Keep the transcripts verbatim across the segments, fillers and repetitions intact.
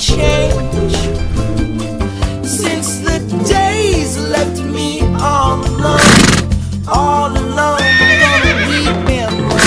change since the days left me all alone, all alone. I'm gonna weep in my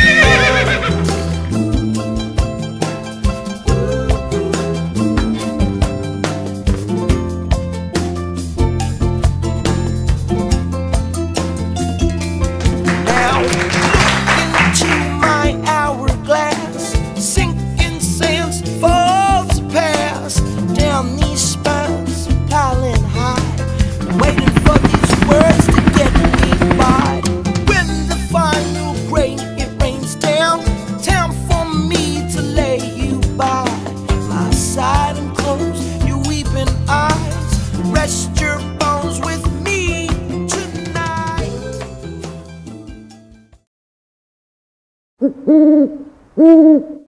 now into my hourglass, sinking sands falls past down these spines, piling high, waiting for these words to get me by. When the final grain it rains down, time for me to lay you by my side and close your weeping eyes. Rest your bones with me tonight.